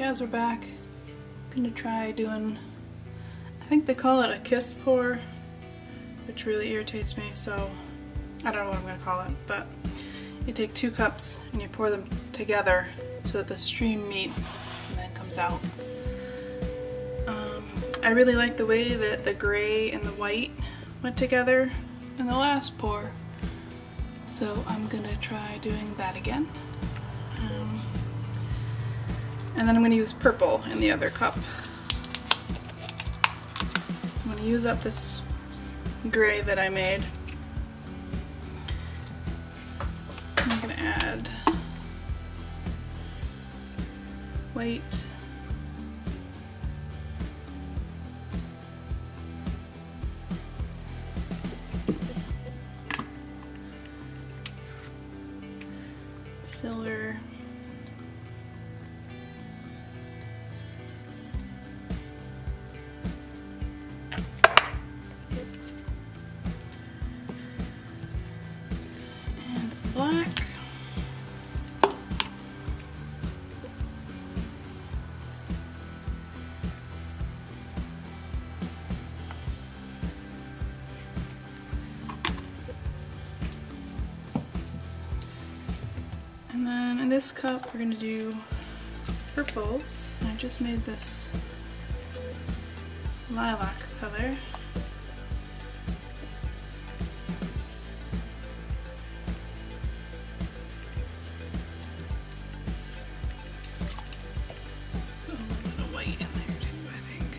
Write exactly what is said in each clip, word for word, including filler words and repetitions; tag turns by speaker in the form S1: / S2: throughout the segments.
S1: guys, we're back. I'm gonna try doing, I think they call it a kiss pour, which really irritates me, so I don't know what I'm gonna call it, but you take two cups and you pour them together so that the stream meets and then comes out. Um, I really like the way that the gray and the white went together in the last pour, so I'm gonna try doing that again. Um, and then I'm going to use purple in the other cup. I'm going to use up this gray that I made. I'm going to add white, silver, and some black. And then in this cup we're going to do purples. I just made this lilac color. Put a little bit of white in there too, I think.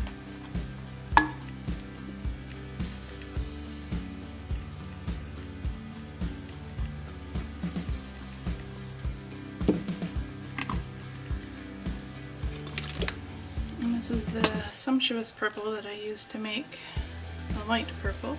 S1: And this is the Sumptuous purple that I used to make the light purple.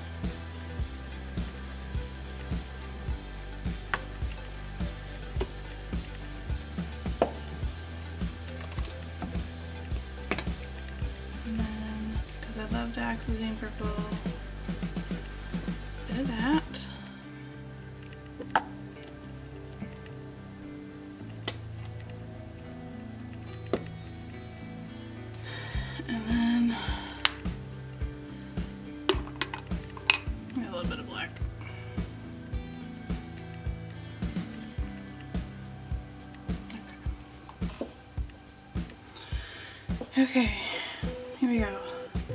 S1: And then, because I love Daxazine purple, a bit of that. And then a little bit of black. Okay. Okay, here we go.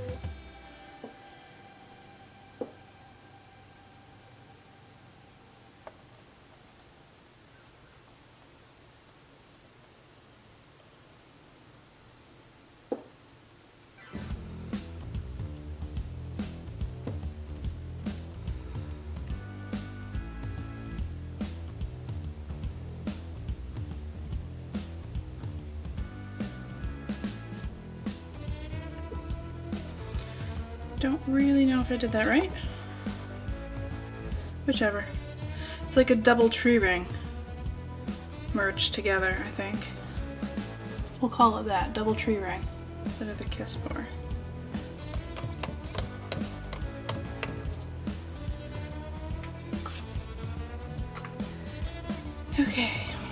S1: Don't really know if I did that right. Whichever. It's like a double tree ring merged together, I think. We'll call it that, double tree ring, instead of the kiss pour. Okay.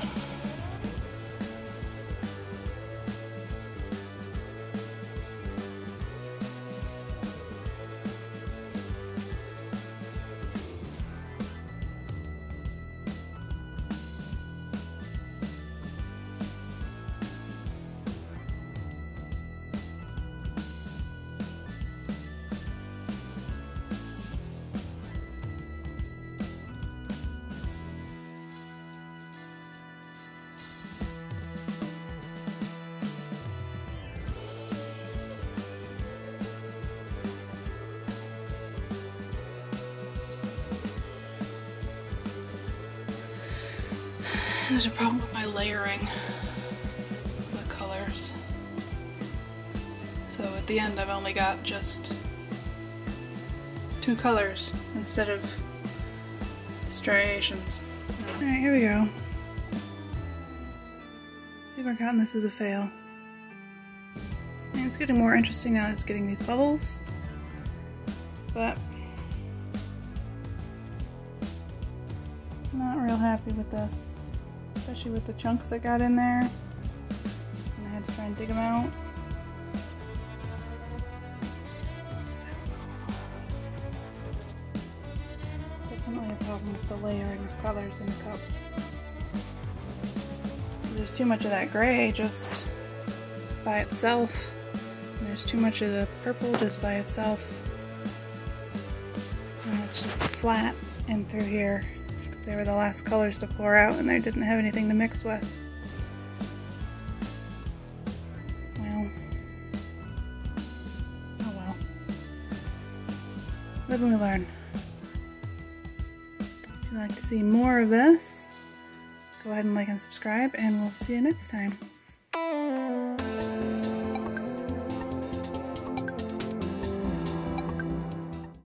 S1: There's a problem with my layering the colors. So at the end I've only got just two colors instead of striations. Alright, here we go. I think we're counting this as a fail. And it's getting more interesting now that it's getting these bubbles. But not real happy with this. Especially with the chunks that got in there. And I had to try Try and dig them out. Definitely a problem with the layering of colors in the cup. There's too much of that gray just by itself. And there's too much of the purple just by itself. And it's just flat in through here because they were the last colors to pour out and they didn't have anything to mix with. Well, oh well. Live and we learn. If you'd like to see more of this, go ahead and like and subscribe, and we'll see you next time.